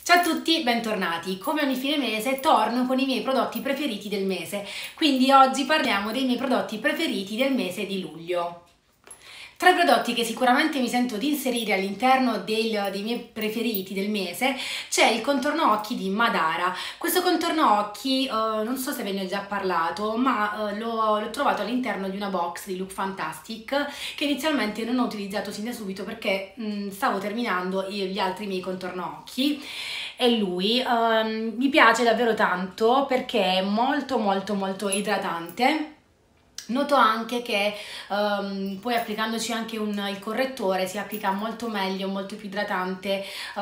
Ciao a tutti, bentornati. Come ogni fine mese torno con i miei prodotti preferiti del mese, quindi oggi parliamo dei miei prodotti preferiti del mese di luglio. Tra i prodotti che sicuramente mi sento di inserire all'interno dei miei preferiti del mese c'è il contorno occhi di Madara. Questo contorno occhi non so se ve ne ho già parlato, ma l'ho trovato all'interno di una box di Look Fantastic che inizialmente non ho utilizzato sin da subito perché stavo terminando gli altri miei contorno occhi. E lui mi piace davvero tanto perché è molto idratante. Noto anche che poi applicandoci anche il correttore si applica molto meglio, molto più idratante,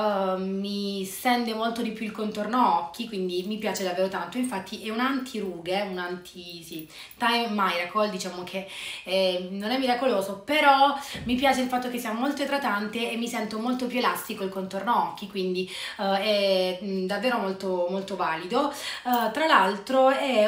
mi stende molto di più il contorno occhi, quindi mi piace davvero tanto. Infatti è un anti-rughe, Time Miracle, diciamo che non è miracoloso, però mi piace il fatto che sia molto idratante e mi sento molto più elastico il contorno occhi, quindi è davvero molto valido. Tra l'altro è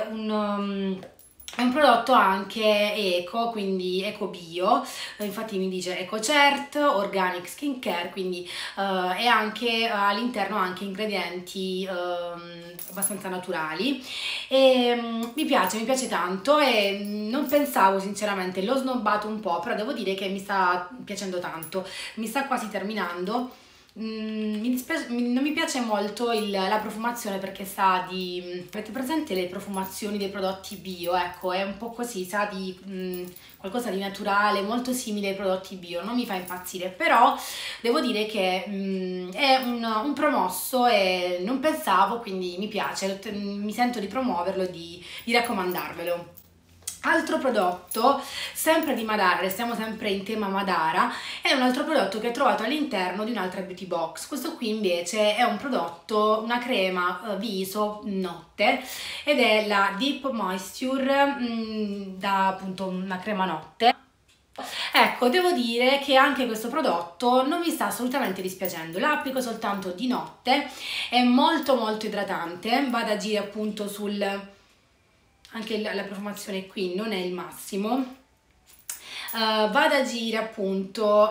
un prodotto anche eco, quindi eco bio, infatti mi dice EcoCert, Organic Skincare, quindi è anche all'interno anche ingredienti abbastanza naturali e mi piace tanto e non pensavo sinceramente, l'ho snobbato un po', però devo dire che mi sta piacendo tanto, mi sta quasi terminando. Non mi piace molto la profumazione perché sa di... Avete presente le profumazioni dei prodotti bio? Ecco, è un po' così, sa di qualcosa di naturale, molto simile ai prodotti bio, non mi fa impazzire, però devo dire che è un promosso e non pensavo, quindi mi piace, mi sento di promuoverlo e di raccomandarvelo. Altro prodotto, sempre di Madara, restiamo sempre in tema Madara, è un altro prodotto che ho trovato all'interno di un'altra beauty box. Questo qui invece è un prodotto, una crema viso notte ed è la Deep Moisture da appunto una crema notte. Ecco, devo dire che anche questo prodotto non mi sta assolutamente dispiacendo, l'applico soltanto di notte, è molto idratante, va ad agire appunto anche la profumazione qui non è il massimo, va ad agire appunto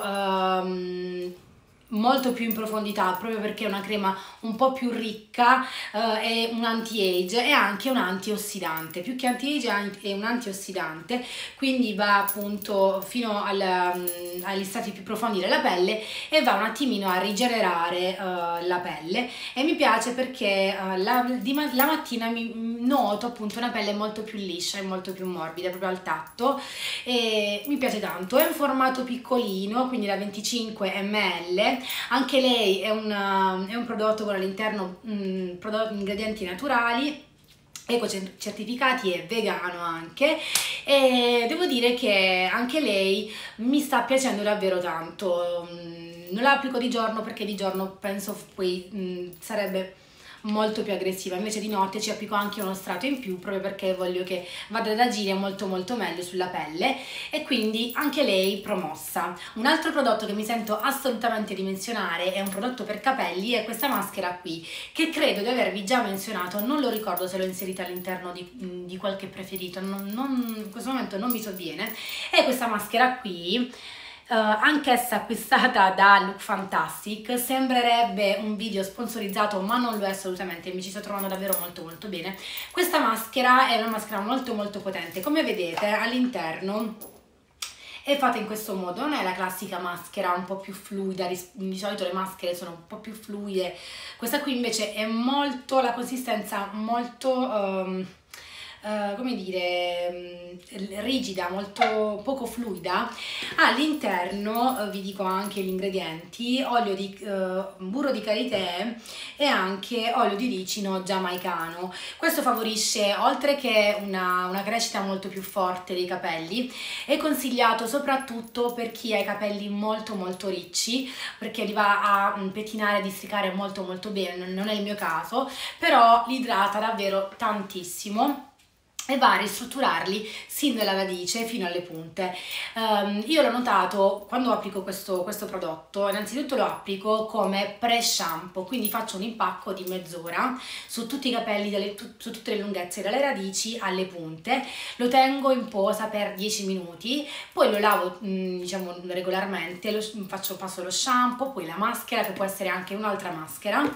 molto più in profondità proprio perché è una crema un po' più ricca, è un anti-age e anche un antiossidante, più che anti-age è un antiossidante, quindi va appunto fino agli stati più profondi della pelle e va un attimino a rigenerare la pelle e mi piace perché la mattina mi noto appunto una pelle molto più liscia e molto più morbida proprio al tatto e mi piace tanto. È un formato piccolino, quindi da 25 ml. Anche lei è un prodotto con all'interno ingredienti naturali, eco certificati e vegano anche, e devo dire che anche lei mi sta piacendo davvero tanto. Non la applico di giorno perché di giorno penso poi sarebbe molto più aggressiva, invece di notte ci applico anche uno strato in più proprio perché voglio che vada ad agire molto meglio sulla pelle e quindi anche lei promossa. Un altro prodotto che mi sento assolutamente di menzionare è un prodotto per capelli, è questa maschera qui che credo di avervi già menzionato, non lo ricordo se l'ho inserita all'interno di qualche preferito, in questo momento non mi sovviene. È questa maschera qui, anch'essa acquistata da Look Fantastic, sembrerebbe un video sponsorizzato ma non lo è assolutamente, mi ci sto trovando davvero molto bene. Questa maschera è una maschera molto potente, come vedete all'interno è fatta in questo modo, non è la classica maschera un po' più fluida, di solito le maschere sono un po' più fluide, questa qui invece è la consistenza molto come dire, rigida, molto poco fluida. All'interno vi dico anche gli ingredienti: burro di karité e anche olio di ricino giamaicano. Questo favorisce, oltre che una crescita molto più forte dei capelli, è consigliato soprattutto per chi ha i capelli molto ricci, perché li va a pettinare e districare molto bene. Non è il mio caso, però li idrata davvero tantissimo e va a ristrutturarli sin dalla radice fino alle punte. Io l'ho notato quando applico questo prodotto. Innanzitutto lo applico come pre-shampoo, quindi faccio un impacco di mezz'ora su tutti i capelli, su tutte le lunghezze, dalle radici alle punte, lo tengo in posa per 10 minuti, poi lo lavo diciamo regolarmente, passo lo shampoo, poi la maschera, che può essere anche un'altra maschera,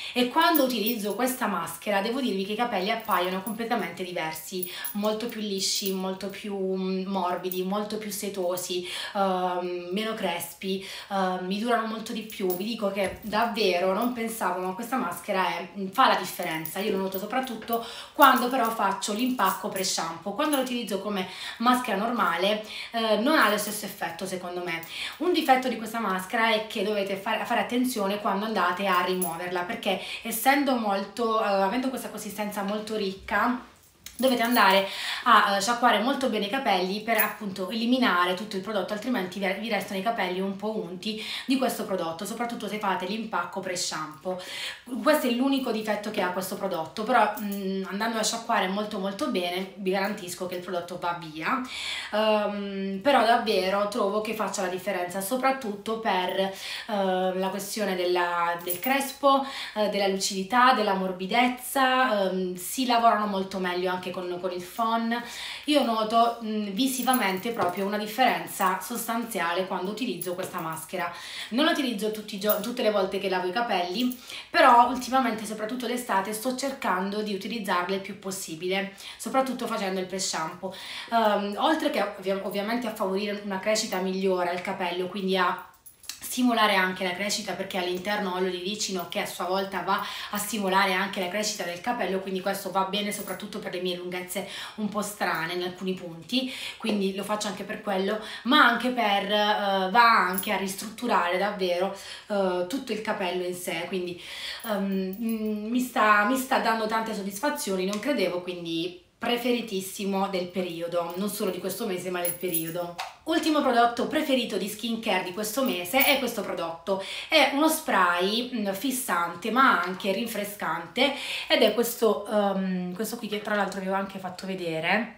e quando utilizzo questa maschera devo dirvi che i capelli appaiono completamente diversi, molto più lisci, molto più morbidi, molto più setosi, meno crespi, mi durano molto di più. Vi dico che davvero non pensavo, ma questa maschera fa la differenza. Io lo noto soprattutto quando però faccio l'impacco pre-shampoo. Quando lo utilizzo come maschera normale non ha lo stesso effetto secondo me. Un difetto di questa maschera è che dovete fare attenzione quando andate a rimuoverla, perché essendo molto, avendo questa consistenza molto ricca, dovete andare a sciacquare molto bene i capelli per appunto eliminare tutto il prodotto, altrimenti vi restano i capelli un po' unti di questo prodotto, soprattutto se fate l'impacco pre-shampoo. Questo è l'unico difetto che ha questo prodotto, però andando a sciacquare molto bene vi garantisco che il prodotto va via. Però davvero trovo che faccia la differenza, soprattutto per la questione del crespo, della lucidità, della morbidezza. Si lavorano molto meglio anche con il phon. Io noto visivamente proprio una differenza sostanziale quando utilizzo questa maschera. Non la utilizzo tutte le volte che lavo i capelli, però ultimamente, soprattutto d'estate, sto cercando di utilizzarla il più possibile, soprattutto facendo il pre-shampoo, oltre che ovviamente a favorire una crescita migliore al capello, quindi a stimolare anche la crescita, perché all'interno ho l'olio di ricino che a sua volta va a stimolare anche la crescita del capello, quindi questo va bene soprattutto per le mie lunghezze un po' strane in alcuni punti, quindi lo faccio anche per quello, ma anche va anche a ristrutturare davvero tutto il capello in sé, quindi mi sta dando tante soddisfazioni, non credevo, quindi preferitissimo del periodo, non solo di questo mese ma del periodo. Ultimo prodotto preferito di skincare di questo mese è questo prodotto. È uno spray fissante ma anche rinfrescante ed è questo qui, che tra l'altro vi ho anche fatto vedere.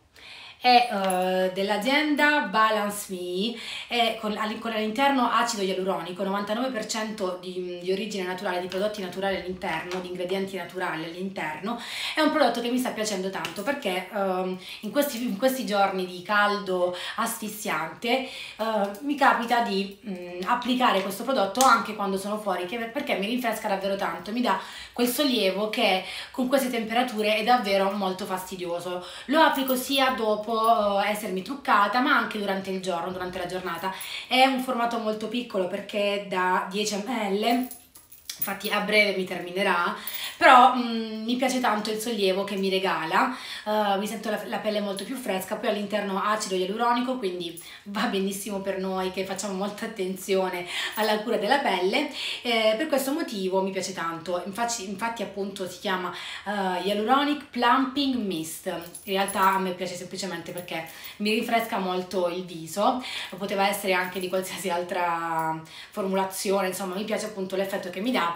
È dell'azienda Balance Me, è con all'interno acido ialuronico, 99% di origine naturale, di prodotti naturali all'interno, di ingredienti naturali all'interno. È un prodotto che mi sta piacendo tanto perché in questi giorni di caldo asfissiante mi capita di applicare questo prodotto anche quando sono fuori, perché mi rinfresca davvero tanto, mi dà quel sollievo che con queste temperature è davvero molto fastidioso. Lo applico sia dopo essermi truccata ma anche durante il giorno, durante la giornata. È un formato molto piccolo perché è da 10 ml, infatti a breve mi terminerà, però mi piace tanto il sollievo che mi regala, mi sento la pelle molto più fresca, poi all'interno acido ialuronico, quindi va benissimo per noi che facciamo molta attenzione alla cura della pelle. Per questo motivo mi piace tanto, infatti appunto si chiama Hyaluronic Plumping Mist. In realtà a me piace semplicemente perché mi rinfresca molto il viso, poteva essere anche di qualsiasi altra formulazione, insomma mi piace appunto l'effetto che mi dà.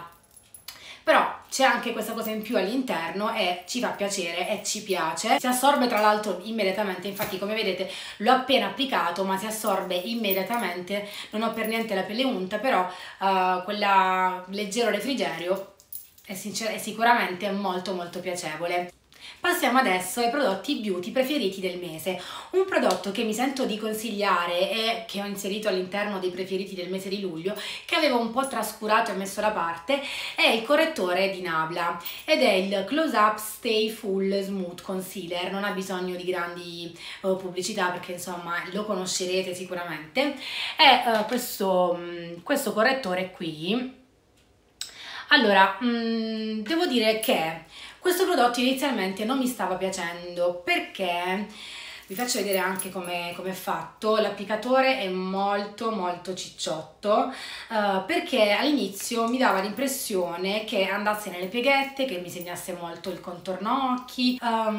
Però c'è anche questa cosa in più all'interno e ci fa piacere e ci piace. Si assorbe tra l'altro immediatamente, infatti come vedete l'ho appena applicato ma si assorbe immediatamente, non ho per niente la pelle unta, però quella leggero refrigerio è sicuramente molto piacevole. Passiamo adesso ai prodotti beauty preferiti del mese. Un prodotto che mi sento di consigliare e che ho inserito all'interno dei preferiti del mese di luglio, che avevo un po' trascurato e messo da parte, è il correttore di Nabla ed è il Close Up Stay Full Smooth Concealer. Non ha bisogno di grandi pubblicità perché insomma lo conoscerete sicuramente. È questo correttore qui. Allora, devo dire che questo prodotto inizialmente non mi stava piacendo perché, vi faccio vedere anche come è fatto, l'applicatore è molto cicciotto, perché all'inizio mi dava l'impressione che andasse nelle pieghette, che mi segnasse molto il contorno occhi.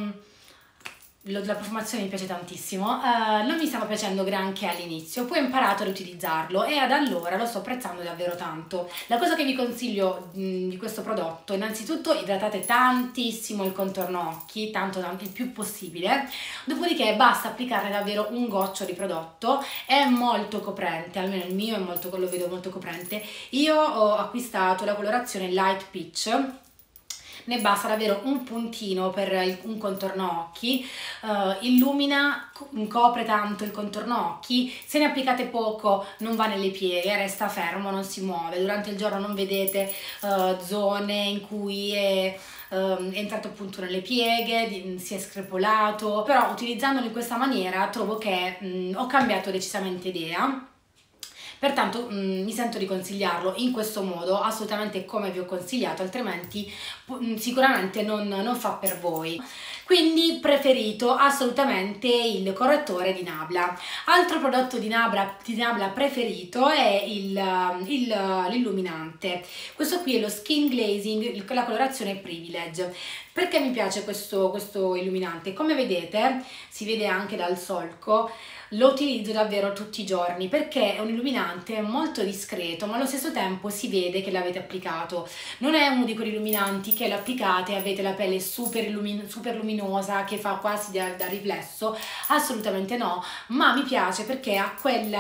La profumazione mi piace tantissimo, non mi stava piacendo granché all'inizio, poi ho imparato ad utilizzarlo e ad allora lo sto apprezzando davvero tanto. La cosa che vi consiglio di questo prodotto: innanzitutto idratate tantissimo il contorno occhi, tanto il più possibile, dopodiché basta applicarne davvero un goccio di prodotto, è molto coprente, almeno il mio lo vedo molto coprente. Io ho acquistato la colorazione Light Peach, ne basta davvero un puntino per un contorno occhi, illumina, copre tanto il contorno occhi, se ne applicate poco non va nelle pieghe, resta fermo, non si muove, durante il giorno non vedete zone in cui è entrato appunto nelle pieghe, si è screpolato, però utilizzandolo in questa maniera trovo che ho cambiato decisamente idea. Pertanto mi sento di consigliarlo in questo modo, assolutamente come vi ho consigliato, altrimenti sicuramente non fa per voi. Quindi preferito assolutamente il correttore di Nabla. Altro prodotto di Nabla preferito è l'illuminante. Questo qui è lo Skin Glazing, la colorazione Privilege. Perché mi piace questo illuminante? Come vedete, si vede anche dal solco, lo utilizzo davvero tutti i giorni perché è un illuminante molto discreto, ma allo stesso tempo si vede che l'avete applicato. Non è uno di quegli illuminanti che l'applicate e avete la pelle super luminosa che fa quasi da riflesso, assolutamente no, ma mi piace perché ha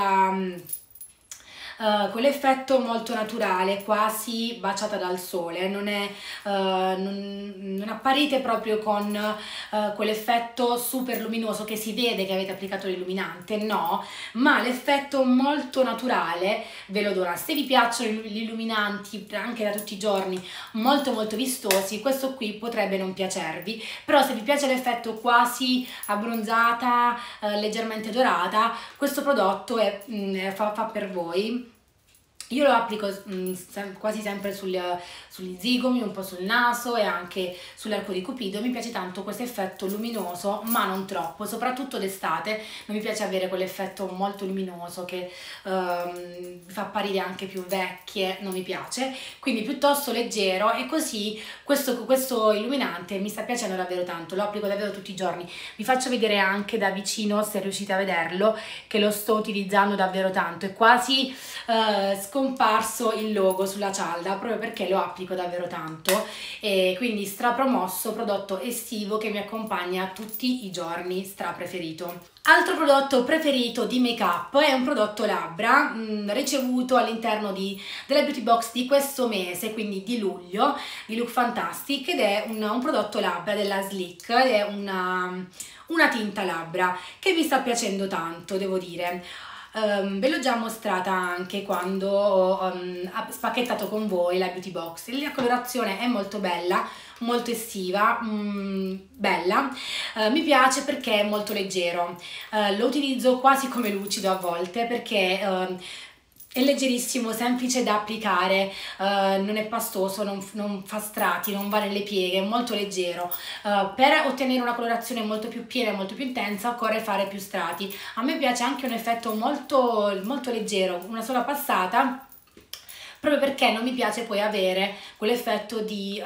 quell'effetto molto naturale, quasi baciata dal sole, non apparite proprio con quell'effetto super luminoso che si vede che avete applicato l'illuminante, no, ma l'effetto molto naturale ve lo dona. Se vi piacciono gli illuminanti anche da tutti i giorni molto vistosi, questo qui potrebbe non piacervi, però se vi piace l'effetto quasi abbronzata, leggermente dorata, questo prodotto fa per voi. Io lo applico quasi sempre sugli zigomi, un po' sul naso e anche sull'arco di Cupido. Mi piace tanto questo effetto luminoso, ma non troppo, soprattutto d'estate non mi piace avere quell'effetto molto luminoso che fa apparire anche più vecchie, non mi piace, quindi piuttosto leggero, e così questo illuminante mi sta piacendo davvero tanto, lo applico davvero tutti i giorni. Vi faccio vedere anche da vicino, se riuscite a vederlo, che lo sto utilizzando davvero tanto, è quasi scomparso il logo sulla cialda proprio perché lo applico davvero tanto, e quindi strapromosso, prodotto estivo che mi accompagna tutti i giorni, preferito. Altro prodotto preferito di make up è un prodotto labbra ricevuto all'interno della beauty box di questo mese, quindi di luglio, di Look Fantastic, ed è un prodotto labbra della Sleek, è una tinta labbra che mi sta piacendo tanto, devo dire. Ve l'ho già mostrata anche quando ho spacchettato con voi la beauty box. La colorazione è molto bella, molto estiva, bella, mi piace perché è molto leggero, lo utilizzo quasi come lucido a volte perché è leggerissimo, semplice da applicare, non è pastoso, non fa strati, non va nelle pieghe, è molto leggero. Per ottenere una colorazione molto più piena e molto più intensa occorre fare più strati. A me piace anche un effetto molto leggero, una sola passata, proprio perché non mi piace poi avere quell'effetto di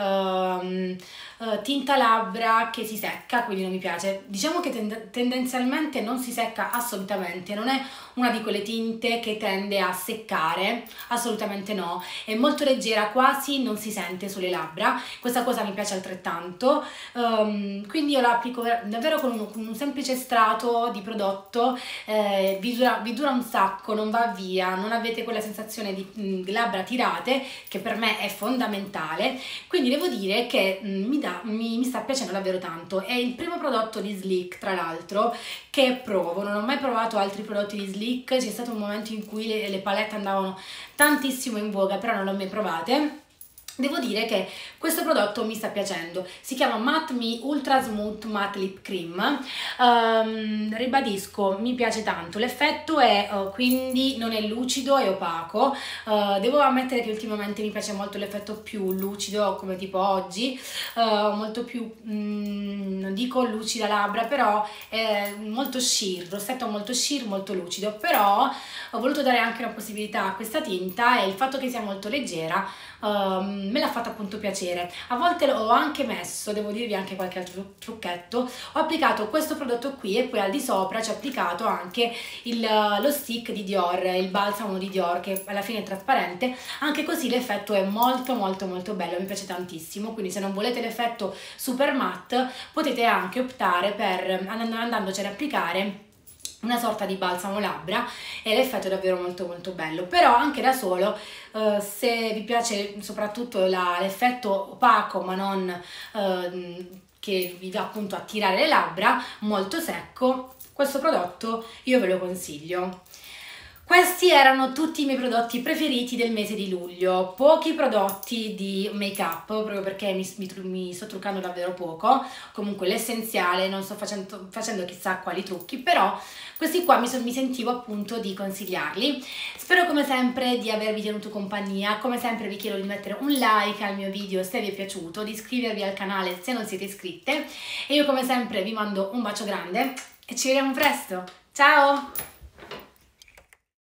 tinta labbra che si secca, quindi non mi piace. Diciamo che tendenzialmente non si secca assolutamente, non è una di quelle tinte che tende a seccare, assolutamente no, è molto leggera, quasi non si sente sulle labbra, questa cosa mi piace altrettanto, quindi io la applico davvero con un semplice strato di prodotto, vi dura un sacco, non va via, non avete quella sensazione di labbra tirate che per me è fondamentale, quindi devo dire che mi sta piacendo davvero tanto. È il primo prodotto di Sleek, tra l'altro, che provo. Non ho mai provato altri prodotti di Sleek, c'è stato un momento in cui le palette andavano tantissimo in voga, però non le ho mai provate. Devo dire che questo prodotto mi sta piacendo, si chiama Matte Me Ultra Smooth Matte Lip Cream, ribadisco, mi piace tanto, l'effetto è quindi non è lucido, è opaco, devo ammettere che ultimamente mi piace molto l'effetto più lucido, come tipo oggi, molto più, non dico lucida labbra, però è molto sheer, rossetto molto sheer, molto lucido, però ho voluto dare anche una possibilità a questa tinta e il fatto che sia molto leggera me l'ha fatta appunto piacere. A volte ho anche messo, devo dirvi anche qualche altro trucchetto, ho applicato questo prodotto qui e poi al di sopra ci ho applicato anche lo stick di Dior, il balsamo di Dior, che alla fine è trasparente, anche così l'effetto è molto bello, mi piace tantissimo. Quindi se non volete l'effetto super matte potete anche optare per andandocene ad applicare una sorta di balsamo labbra e l'effetto è davvero molto molto bello. Però anche da solo, se vi piace soprattutto l'effetto opaco ma non che vi va appunto a tirare le labbra, molto secco, questo prodotto io ve lo consiglio. Questi erano tutti i miei prodotti preferiti del mese di luglio, pochi prodotti di make up proprio perché mi sto truccando davvero poco, comunque l'essenziale, non sto facendo chissà quali trucchi, però questi qua mi sentivo appunto di consigliarli. Spero come sempre di avervi tenuto compagnia, come sempre vi chiedo di mettere un like al mio video se vi è piaciuto, di iscrivervi al canale se non siete iscritte e io come sempre vi mando un bacio grande e ci vediamo presto, ciao!